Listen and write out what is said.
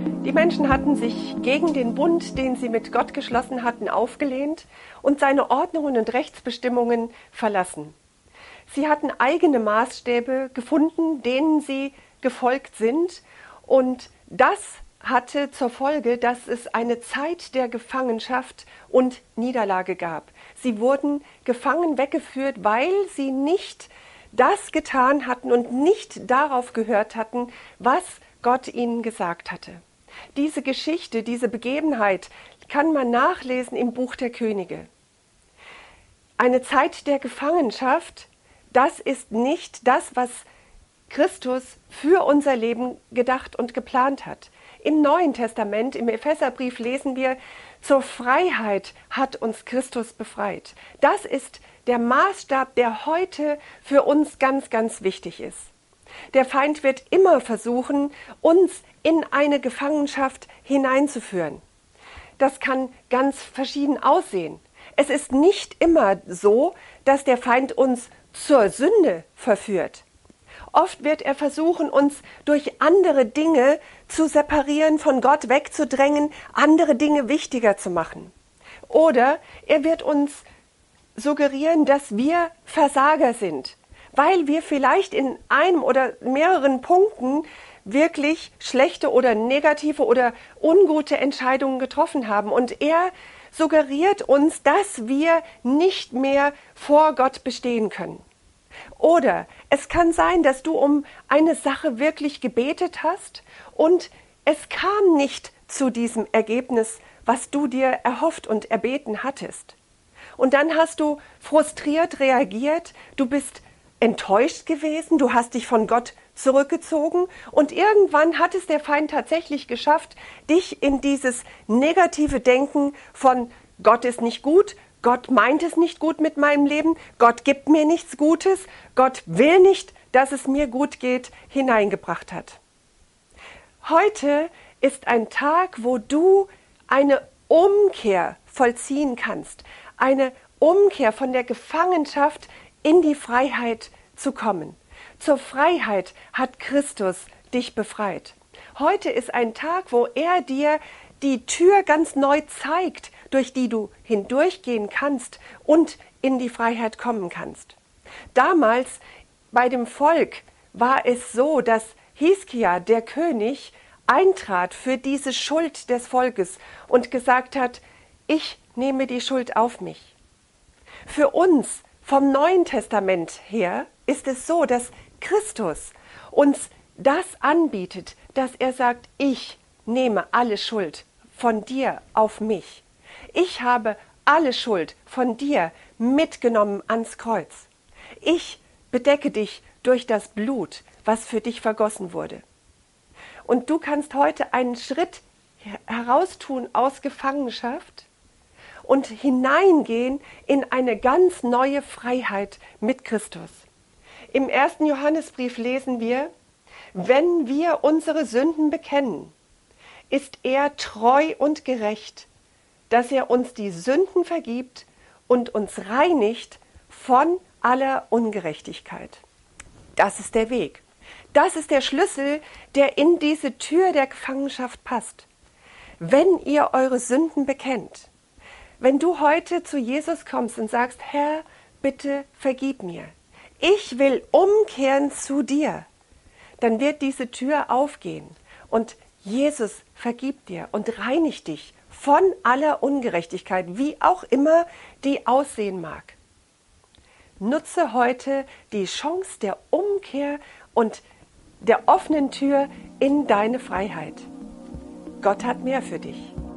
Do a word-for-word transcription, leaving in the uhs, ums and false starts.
Die Menschen hatten sich gegen den Bund, den sie mit Gott geschlossen hatten, aufgelehnt und seine Ordnungen und Rechtsbestimmungen verlassen. Sie hatten eigene Maßstäbe gefunden, denen sie gefolgt sind, und das hatte zur Folge, dass es eine Zeit der Gefangenschaft und Niederlage gab. Sie wurden gefangen weggeführt, weil sie nicht das getan hatten und nicht darauf gehört hatten, was Gott ihnen gesagt hatte. Diese Geschichte, diese Begebenheit kann man nachlesen im Buch der Könige. Eine Zeit der Gefangenschaft, das ist nicht das, was Christus für unser Leben gedacht und geplant hat. Im Neuen Testament, im Epheserbrief lesen wir, zur Freiheit hat uns Christus befreit. Das ist der Maßstab, der heute für uns ganz, ganz wichtig ist. Der Feind wird immer versuchen, uns in eine Gefangenschaft hineinzuführen. Das kann ganz verschieden aussehen. Es ist nicht immer so, dass der Feind uns zur Sünde verführt. Oft wird er versuchen, uns durch andere Dinge zu separieren, von Gott wegzudrängen, andere Dinge wichtiger zu machen. Oder er wird uns suggerieren, dass wir Versager sind, weil wir vielleicht in einem oder mehreren Punkten wirklich schlechte oder negative oder ungute Entscheidungen getroffen haben. Und er suggeriert uns, dass wir nicht mehr vor Gott bestehen können. Oder es kann sein, dass du um eine Sache wirklich gebetet hast und es kam nicht zu diesem Ergebnis, was du dir erhofft und erbeten hattest. Und dann hast du frustriert reagiert, du bist enttäuscht gewesen, du hast dich von Gott zurückgezogen und irgendwann hat es der Feind tatsächlich geschafft, dich in dieses negative Denken von Gott ist nicht gut, Gott meint es nicht gut mit meinem Leben, Gott gibt mir nichts Gutes, Gott will nicht, dass es mir gut geht, hineingebracht hat. Heute ist ein Tag, wo du eine Umkehr vollziehen kannst, eine Umkehr von der Gefangenschaft in die Freiheit zu kommen. Zur Freiheit hat Christus dich befreit. Heute ist ein Tag, wo er dir die Tür ganz neu zeigt, durch die du hindurchgehen kannst und in die Freiheit kommen kannst. Damals bei dem Volk war es so, dass Hiskia, der König, eintrat für diese Schuld des Volkes und gesagt hat, ich nehme die Schuld auf mich. Für uns vom Neuen Testament her ist es so, dass Christus uns das anbietet, dass er sagt, ich nehme alle Schuld von dir auf mich. Ich habe alle Schuld von dir mitgenommen ans Kreuz. Ich bedecke dich durch das Blut, was für dich vergossen wurde. Und du kannst heute einen Schritt heraustun aus Gefangenschaft und hineingehen in eine ganz neue Freiheit mit Christus. Im ersten Johannesbrief lesen wir, wenn wir unsere Sünden bekennen, ist er treu und gerecht, dass er uns die Sünden vergibt und uns reinigt von aller Ungerechtigkeit. Das ist der Weg. Das ist der Schlüssel, der in diese Tür der Gefangenschaft passt. Wenn ihr eure Sünden bekennt, wenn du heute zu Jesus kommst und sagst, Herr, bitte vergib mir, ich will umkehren zu dir, dann wird diese Tür aufgehen und Jesus vergibt dir und reinigt dich von aller Ungerechtigkeit, wie auch immer die aussehen mag. Nutze heute die Chance der Umkehr und der offenen Tür in deine Freiheit. Gott hat mehr für dich.